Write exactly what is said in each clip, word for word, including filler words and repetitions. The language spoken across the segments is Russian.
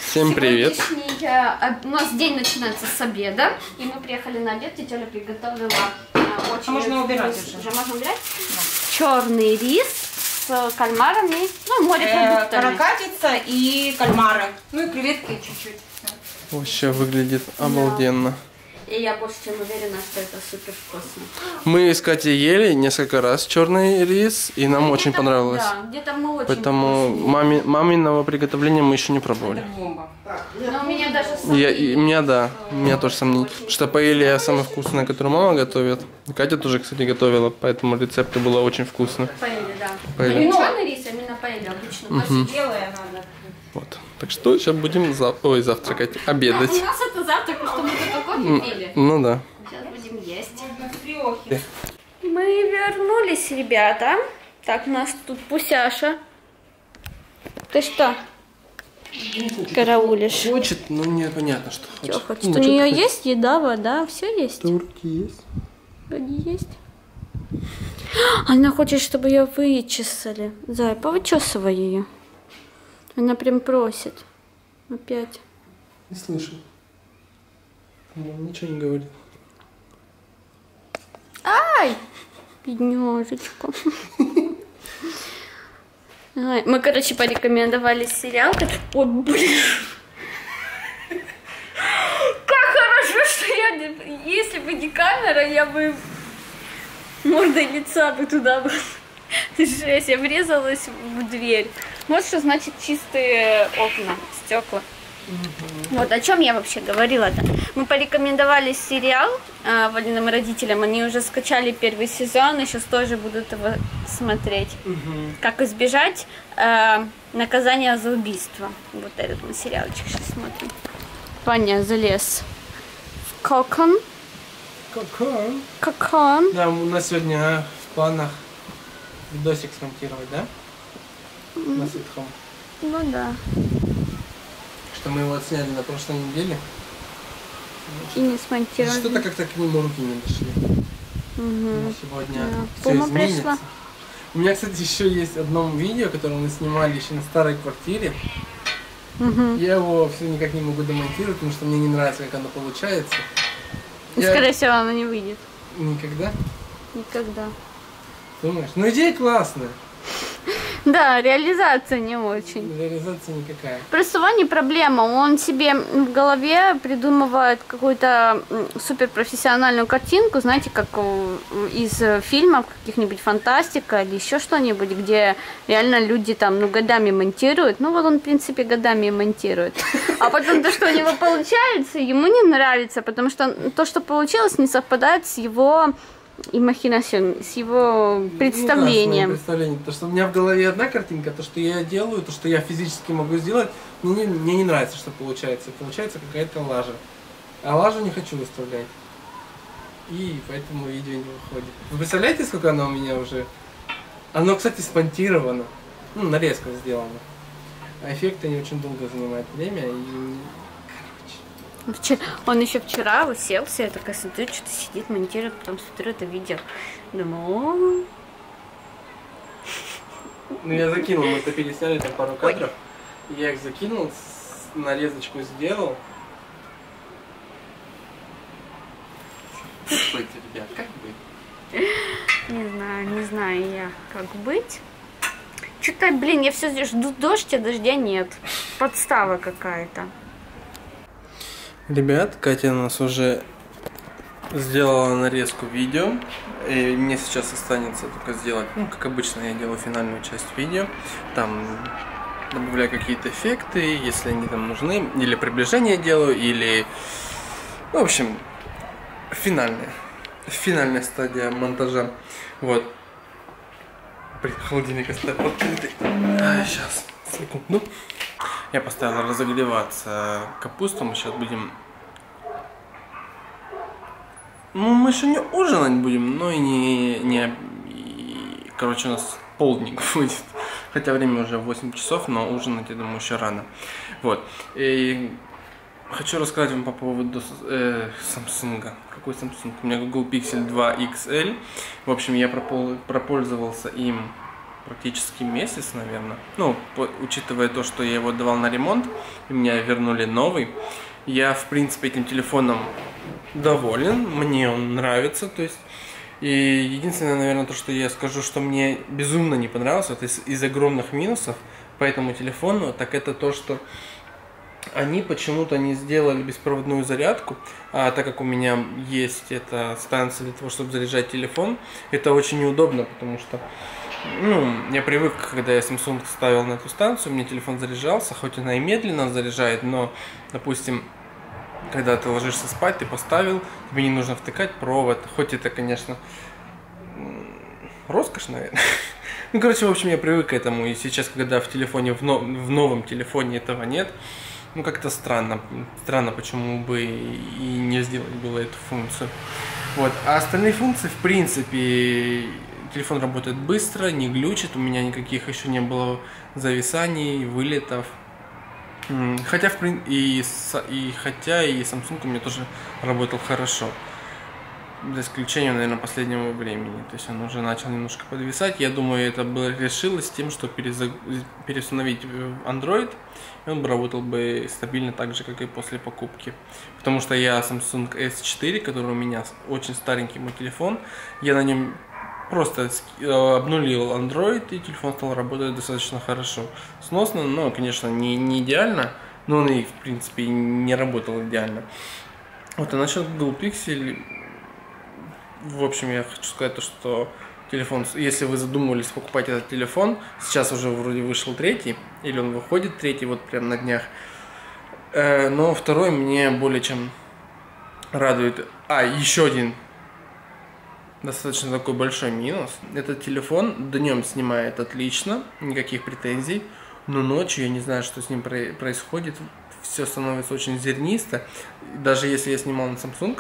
Всем привет. У нас день начинается с обеда, и мы приехали на обед. Тетя Оля приготовила очень... А можно убирать уже? Уже можно убирать? Да. Черный рис с кальмарами, ну, морепродуктами. Э, каракатица и кальмары. Ну и креветки чуть-чуть. Вообще выглядит обалденно. И я больше чем уверена, что это супер вкусно. Мы с Катей ели несколько раз черный рис, и нам очень понравилось. Да, где-то мы очень Поэтому маме, маминого приготовления мы еще не пробовали. Это бомба. Но у меня даже Я, и, у меня, да, у меня тоже сомнений. Что паэлья самое вкусное, которое мама готовит. Катя тоже, кстати, готовила, поэтому рецепты было очень вкусно. Паэлья, да. Паэлья. Не черный рис, а именно паэлья обычно. Угу. Белая надо. Вот. Так что сейчас будем зав... Ой, завтракать, обедать. У нас это завтрак, потому что мы только кофе пили. Ну да. Сейчас будем есть. Можно Мы вернулись, ребята. Так, у нас тут Пусяша. Ты что? Караулишь. Хочет, но непонятно, что хочет. Что хочет? Ну, У нее хочет. есть еда, вода, все есть? Турки есть. Вроде есть. Она хочет, чтобы ее вычесали. Зай, повычесывай ее. Она прям просит. Опять. Не слышу. Он ничего не говорит. Ай! Бедняжечка. Ай, мы, короче, порекомендовали сериал. Ой, блин. Как хорошо, что я... Если бы не камера, я бы... Мордой лица бы туда бы... Жесть, я врезалась в дверь. Вот что значит чистые окна, стекла. Угу. Вот о чем я вообще говорила-то. Мы порекомендовали сериал э, Валиным родителям. Они уже скачали первый сезон, и сейчас тоже будут его смотреть. Угу. Как избежать э, наказания за убийство. Вот этот мы сериалчик сейчас смотрим. Ваня залез в кокон. Кокон? Кокон. Да, у нас сегодня в планах видосик смонтировать, да? Mm. На ситхом. Ну да. Что мы его отсняли на прошлой неделе. И не смонтировали. Что-то как-то к нему руки не дошли. Угу. Сегодня да. все Пума изменится. Пришла. У меня, кстати, еще есть одно видео, которое мы снимали еще на старой квартире. Угу. Я его все никак не могу демонтировать, потому что мне не нравится, как оно получается. И, Я... скорее всего, оно не выйдет. Никогда? Никогда. Думаешь? Ну идея классная. Да, реализация не очень. Реализация никакая. Просто Ваня проблема. Он себе в голове придумывает какую-то суперпрофессиональную картинку, знаете, как из фильмов, каких-нибудь фантастика или еще что-нибудь, где реально люди там, ну, годами монтируют. Ну, вот он, в принципе, годами монтирует. А потом то, что у него получается, ему не нравится, потому что то, что получилось, не совпадает с его... И махинацион, с его представлением. Ну, да, с представлением. То, что у меня в голове одна картинка, то, что я делаю, то, что я физически могу сделать, мне, мне не нравится, что получается. Получается какая-то лажа. А лажу не хочу выставлять. И поэтому видео не выходит. Вы представляете, сколько оно у меня уже? Оно, кстати, спонтировано. Ну, нарезка сделана. А эффекты не очень долго занимают время. И... Он еще вчера уселся, я такая смотрю, что-то сидит, монтирует, потом смотрю это видео. Думаю, ну я закинул, мы это пересняли там пару кадров. Ой. Я их закинул, нарезочку сделал. Как быть, ребят, как быть? Не знаю, не знаю я, как быть. Что-то, блин, я все жду дождь, а дождя нет. Подстава какая-то. Ребят, Катя у нас уже сделала нарезку видео, и мне сейчас останется только сделать, ну, как обычно я делаю финальную часть видео, там добавляю какие-то эффекты, если они там нужны, или приближение делаю, или, в общем, финальная, финальная стадия монтажа, вот. Холодильник оставил открытый. А, сейчас, секунду. Я поставил разогреваться капусту, мы сейчас будем... Ну, мы еще не ужинать будем, но и не... не... И... Короче, у нас полдник будет. Хотя время уже восемь часов, но ужинать, я думаю, еще рано. Вот. И... Хочу рассказать вам по поводу э, Samsung. Какой Samsung? У меня Google Pixel два икс эль. В общем, я пропол... пропользовался им практически месяц, наверное. Ну, по, учитывая то, что я его давал на ремонт, и мне вернули новый. Я, в принципе, этим телефоном доволен, мне он нравится, то есть. И единственное, наверное, то, что я скажу, что мне безумно не понравилось, вот из, из огромных минусов по этому телефону, так это то, что они почему-то не сделали беспроводную зарядку, а так как у меня есть эта станция для того, чтобы заряжать телефон, это очень неудобно, потому что, ну, я привык, когда я Samsung ставил на эту станцию, у меня телефон заряжался, хоть она и медленно заряжает, но, допустим, когда ты ложишься спать, ты поставил, тебе не нужно втыкать провод, хоть это, конечно, роскошь, наверное. Ну, короче, в общем, я привык к этому, и сейчас, когда в телефоне, в, но, в новом телефоне этого нет, ну, как-то странно, странно, почему бы и не сделать было эту функцию. Вот, а остальные функции, в принципе, телефон работает быстро, не глючит, у меня никаких еще не было зависаний, вылетов. Хотя, в принципе, и, и, хотя и Samsung у меня тоже работал хорошо. За исключением, наверное, последнего времени. То есть он уже начал немножко подвисать. Я думаю, это было решилось тем, что перезаг... переустановить Android, и он бы работал бы стабильно так же, как и после покупки. Потому что я Samsung эс четыре, который у меня очень старенький мой телефон, я на нем просто обнулил Android, и телефон стал работать достаточно хорошо. Сносно, но, конечно, не, не идеально, но он и, в принципе, не работал идеально. Вот, а насчет Google Pixel, в общем, я хочу сказать то, что телефон, если вы задумывались покупать этот телефон, сейчас уже вроде вышел третий, или он выходит третий, вот прям на днях, э, но второй мне более чем радует. А, еще один достаточно такой большой минус. Этот телефон днем снимает отлично, никаких претензий, но ночью я не знаю, что с ним происходит, все становится очень зернисто. Даже если я снимал на Samsung,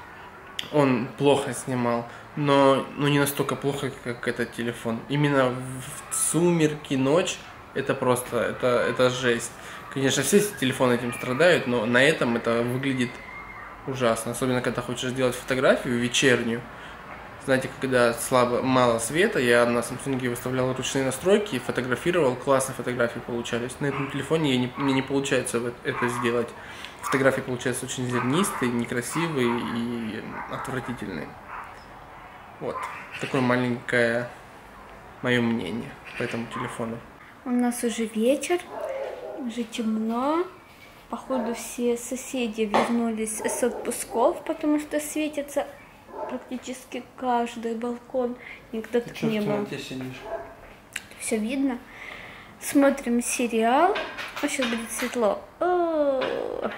он плохо снимал, но, но не настолько плохо, как этот телефон. Именно в сумерки, ночь, это просто, это, это жесть. Конечно, все телефоны этим страдают, но на этом это выглядит ужасно. Особенно, когда хочешь сделать фотографию вечернюю. Знаете, когда слабо, мало света, я на Samsung выставлял ручные настройки и фотографировал, классные фотографии получались. На этом телефоне я не, мне не получается это сделать. Фотографии получаются очень зернистые, некрасивые и отвратительные. Вот, такое маленькое мое мнение по этому телефону. У нас уже вечер, уже темно. Походу все соседи вернулись с отпусков, потому что светится практически каждый балкон. Никто тут не был. Ты сидишь? Все видно. Смотрим сериал. А сейчас будет светло. О-о-о.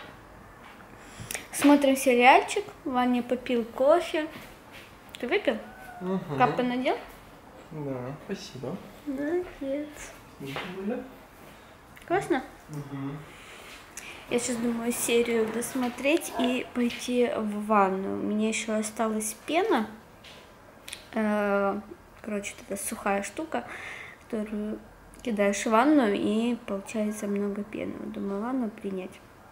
Смотрим сериальчик. Ваня попил кофе. Ты выпил? Угу. Капы надел? Да, спасибо. Молодец. Классно? Угу. Я сейчас думаю серию досмотреть и пойти в ванную. У меня еще осталась пена. Короче, это сухая штука, которую кидаешь в ванную, и получается много пены. Думаю, ванну принять.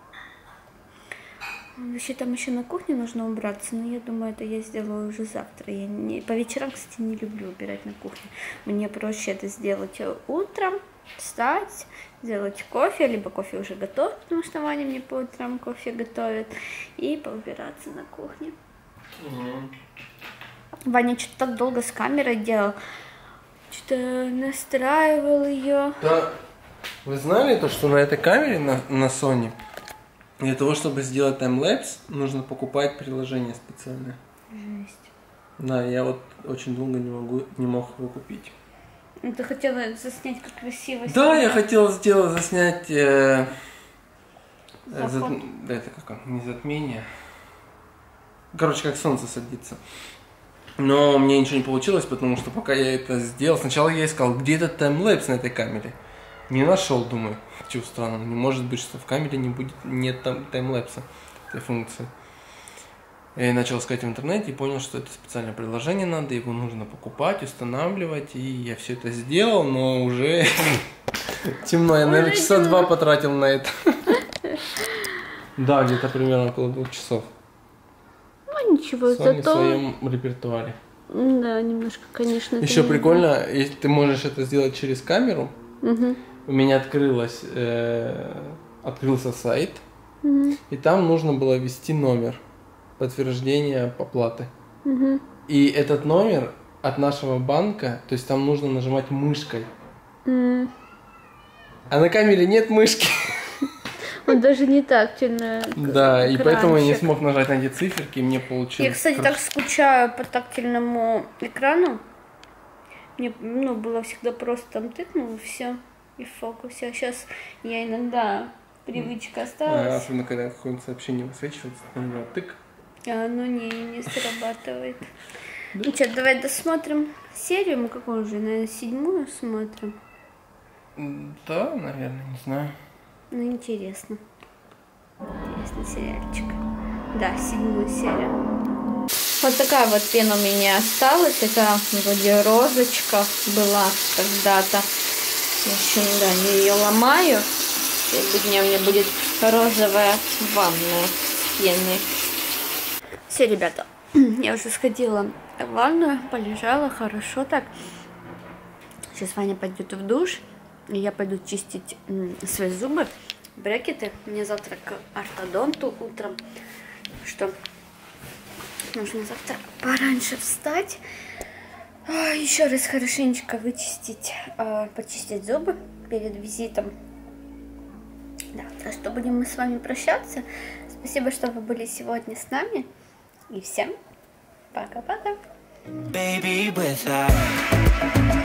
Вообще там еще на кухне нужно убраться, но я думаю, это я сделаю уже завтра. Я не... По вечерам, кстати, не люблю убирать на кухне. Мне проще это сделать утром, встать, сделать кофе, либо кофе уже готов, потому что Ваня мне по утрам кофе готовит, и поубираться на кухне. Mm-hmm. Ваня что-то так долго с камерой делал, что-то настраивал ее. Да, вы знали то, что на этой камере, на, на Sony, для того, чтобы сделать таймлэпс, нужно покупать приложение специальное. Жесть. Да, я вот очень долго не могу, не мог его купить. Ну, ты хотела заснять, как красиво. Да, себя. Я хотела сделать, заснять... Э, э, зат... Это как не затмение. Короче, как солнце садится. Но мне ничего не получилось, потому что пока я это сделал, сначала я искал, где этот таймлэпс на этой камере. Не нашел, думаю. Чего странно, не может быть, что в камере не будет, нет там таймлэпса этой функции. Я начал искать в интернете и понял, что это специальное приложение надо, его нужно покупать, устанавливать, и я все это сделал, но уже темно, я, наверное, часа два потратил на это. Да, где-то примерно около двух часов. Ну ничего, зато... в зато... своем репертуаре. Да, немножко, конечно. Еще прикольно, если ты можешь это сделать через камеру. Угу. У меня открылось, э, открылся сайт, Угу. и там нужно было ввести номер подтверждения оплаты. Угу. И этот номер от нашего банка, то есть там нужно нажимать мышкой. Угу. А на камере нет мышки. Он даже не тактильно. Да, и поэтому я не экранчик. смог нажать на эти циферки, и мне получилось. Я, кстати, так скучаю по тактильному экрану. Мне ну, было всегда просто там тыкнул, все, и в фокусе. А сейчас я иногда привычка А, осталась, особенно когда какое-нибудь сообщение высвечивается, там тык. а оно не, не срабатывает. Ну что, давай досмотрим серию. Мы какую уже, наверное, седьмую смотрим. Да, наверное, не знаю. Ну, интересно. Интересный сериальчик. Да, седьмую серию. Вот такая вот пена у меня осталась. Это вроде розочка была когда-то. В общем, да, я ее ломаю. Сегодня у меня будет розовая ванная с пеной. Все, ребята, я уже сходила в ванную, полежала хорошо так. Сейчас Ваня пойдет в душ. И я пойду чистить м, свои зубы, брекеты. Мне завтра к ортодонту утром. Что нужно завтра пораньше встать. А, еще раз хорошенечко вычистить, а, почистить зубы перед визитом. Да, за что будем мы с вами прощаться. Спасибо, что вы были сегодня с нами. И всем пока-пока. Baby, without